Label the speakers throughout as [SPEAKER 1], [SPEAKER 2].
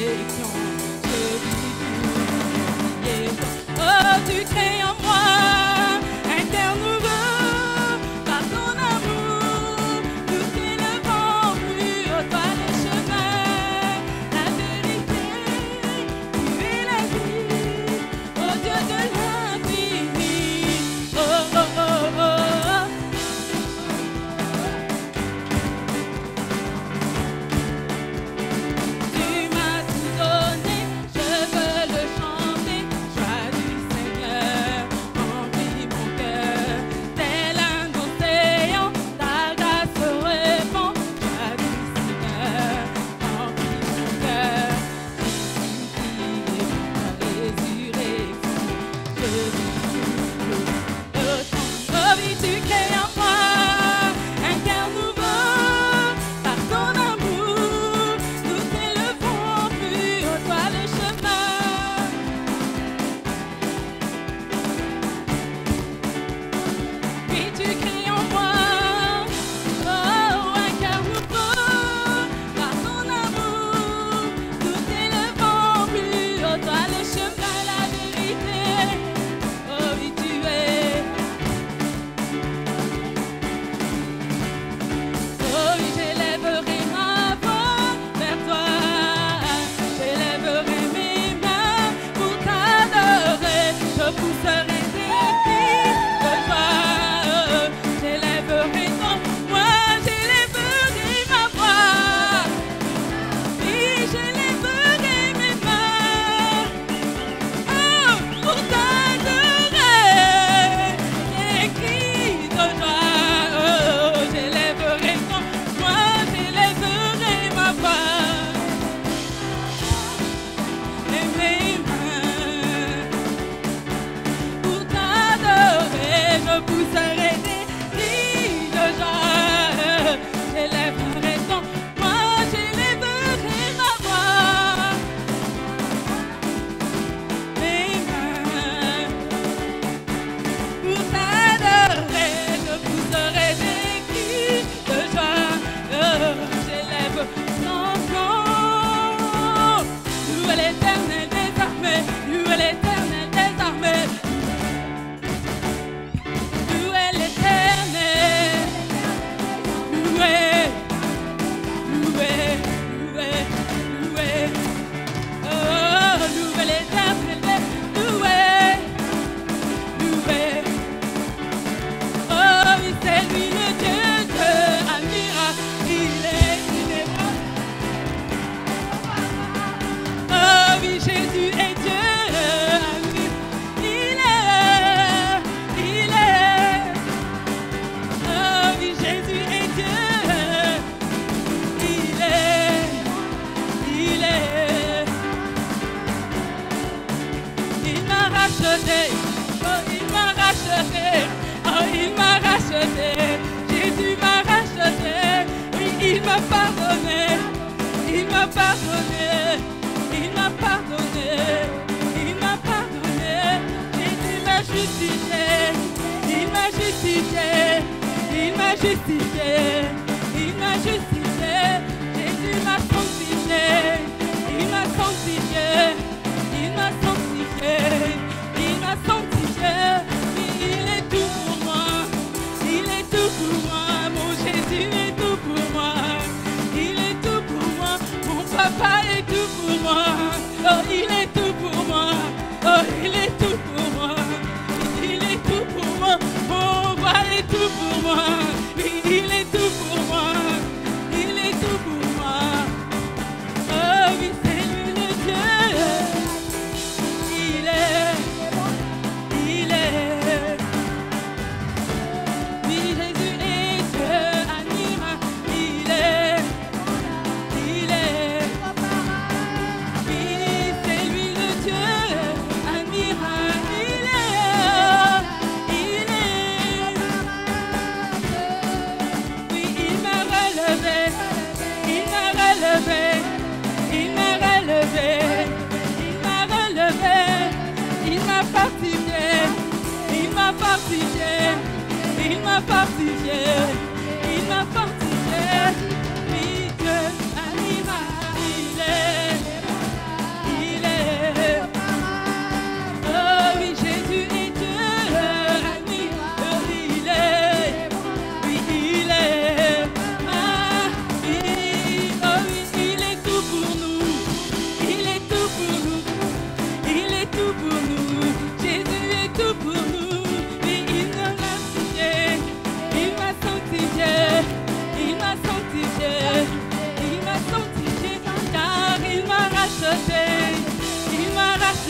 [SPEAKER 1] résurrection, je vis tout. Oh, tu crées en moi un cœur nouveau, par ton amour, nous t'élevons plus haut, toi le chemin, la vérité, tu es la vie, oh Dieu de l'infini. Oh, oh, oh, oh. Tu m'as tout donné, je veux le chanter, joie du Seigneur, remplis mon cœur, tel un océan, ta grâce répand, joie du Seigneur, remplis mon cœur, ta résurrection, je vis tout le temps. Oh oui, tu crées en moi un cœur nouveau, par ton amour, nous t'élevons plus haut, toi le chemin. Oui, tu crées en moi, oh, un cœur nouveau, par ton amour, nous t'élevons plus haut, toi le chemin, la vérité. Oh oui, tu es. Oh oui, j'élèverai ma voix vers toi, j'élèverai mes mains pour t'adorer, je pousserai des cris de joie, j'élèverai ton moi, j'élèverai ma voix, oui, j'élèverai mes mains, oh, pour t'adorer, des cris de joie, oh, j'élèverai ton moi, j'élèverai ma voix, et mes mains, pour t'adorer, je pousserai des cris de joie, j'élèverai ton moi, j'élèverai ma voix, mes mains, pour t'adorer, je pousserai des cris de joie, j'élève ton nom. Nous l'Éternel des armées, nous l'Éternel des armées, nous l'Éternel, nous oh, nous l'Éternel des nous oh, oui, c'est lui le Dieu admirable, il est inébranlable. Oh oui, Jésus est Dieu admirable, il est. Oh oui, Jésus est Dieu, il est. Il m'a racheté, oh il m'a racheté, oh il m'a racheté, Jésus m'a racheté, oui il m'a pardonné, il m'a pardonné, il m'a pardonné, il m'a pardonné, Jésus m'a justifié, il m'a justifié, il m'a justifié, il m'a justifié, Jésus m'a sanctifié, il m'a sanctifié, il m'a sanctifié, il m'a sanctifié, oui, il est tout pour moi, il est tout pour moi, mon Jésus est tout pour moi, il est tout pour moi, mon papa est tout pour moi, oh il est tout pour moi, oh il est tout pour moi, il est tout pour moi, mon roi est tout pour moi, oui, il est tout pour moi, il est tout pour moi, oh oui c'est lui le Dieu, il est, oui Jésus est Dieu admirable, il est, oui c'est lui le Dieu admirable, il est, oui il m'a relevé, il m'a relevé, il m'a relevé, il m'a relevé, il m'a fortifié, il m'a fortifié, il m'a fortifié, il m'a fortifié, oui Dieu admirable, il est,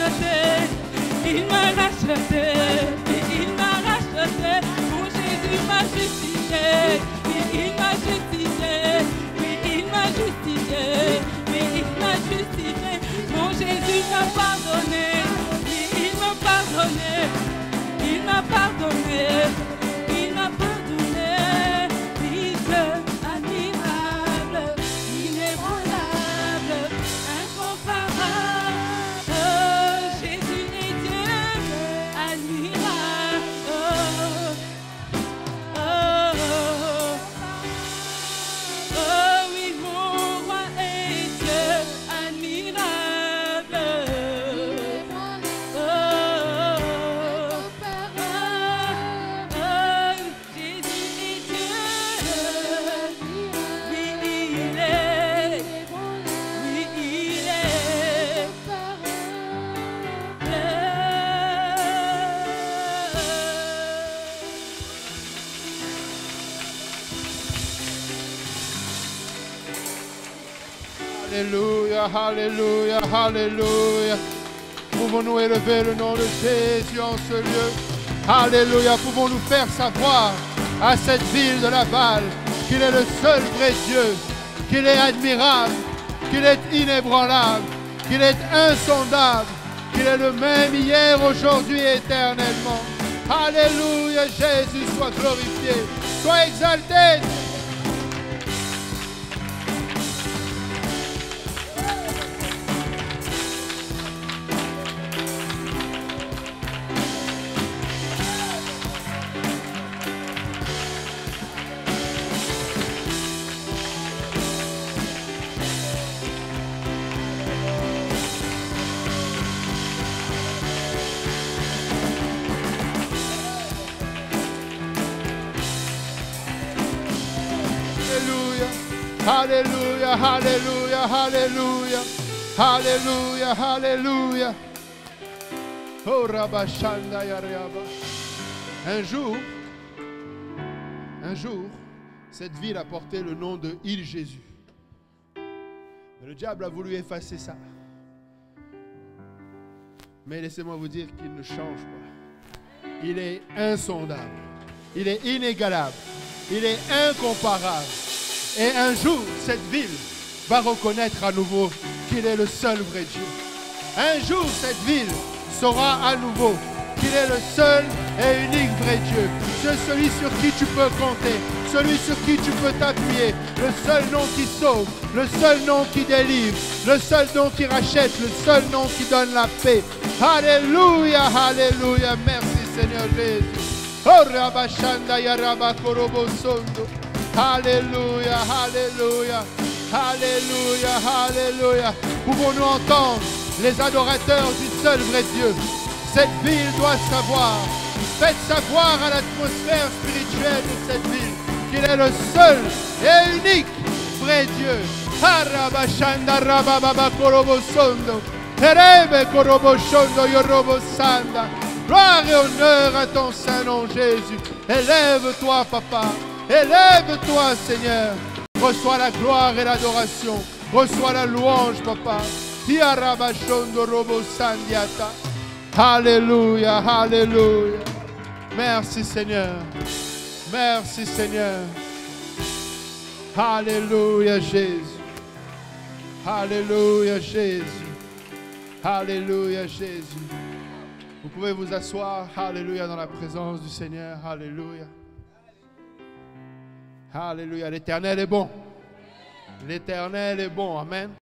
[SPEAKER 1] racheté. Il m'a racheté. Il m'a racheté. Mon Jésus m'a justifié. Oui, il m'a justifié. Oui, il m'a justifié. Oui, il m'a justifié. Mon Jésus m'a pardonné. Oui, il m'a pardonné. Il m'a pardonné. Il m'a pardonné. Oui, Dieu admirable, inébranlable, incomparable. Jésus est Dieu admirable. Oui, mon roi est Dieu admirable.
[SPEAKER 2] Alléluia, alléluia, alléluia. Pouvons-nous élever le nom de Jésus en ce lieu? Alléluia, pouvons-nous faire savoir à cette ville de Laval qu'il est le seul vrai Dieu, qu'il est admirable, qu'il est inébranlable, qu'il est insondable, qu'il est le même hier, aujourd'hui et éternellement. Alléluia, Jésus soit glorifié, soit exalté. Alléluia, alléluia, alléluia, alléluia, alléluia. Oh, Rabashanda Yariaba. Un jour, cette ville a porté le nom de Île Jésus. Mais le diable a voulu effacer ça. Mais laissez-moi vous dire qu'il ne change pas. Il est insondable. Il est inégalable. Il est incomparable. Et un jour, cette ville va reconnaître à nouveau qu'il est le seul vrai Dieu. Un jour, cette ville saura à nouveau qu'il est le seul et unique vrai Dieu. C'est celui sur qui tu peux compter, celui sur qui tu peux t'appuyer, le seul nom qui sauve, le seul nom qui délivre, le seul nom qui rachète, le seul nom qui donne la paix. Alléluia, alléluia, merci Seigneur Jésus. Oh, Rabashanda Yaraba Korobo Sondo. Alléluia, alléluia, alléluia, alléluia. Pouvons-nous entendre les adorateurs du seul vrai Dieu? Cette ville doit savoir, faites savoir à l'atmosphère spirituelle de cette ville qu'il est le seul et unique vrai Dieu. Harabashanda Rababa Korobo Sondo. Erebe Korobo Sondo Yorobo Sanda. Gloire et honneur à ton saint nom Jésus. Élève-toi, Papa. Élève-toi, Seigneur. Reçois la gloire et l'adoration. Reçois la louange, Papa. Alléluia, alléluia. Merci, Seigneur. Merci, Seigneur. Alléluia, Jésus. Alléluia, Jésus. Alléluia, Jésus. Vous pouvez vous asseoir. Alléluia, dans la présence du Seigneur. Alléluia. Alléluia, l'Éternel est bon. L'Éternel est bon, amen.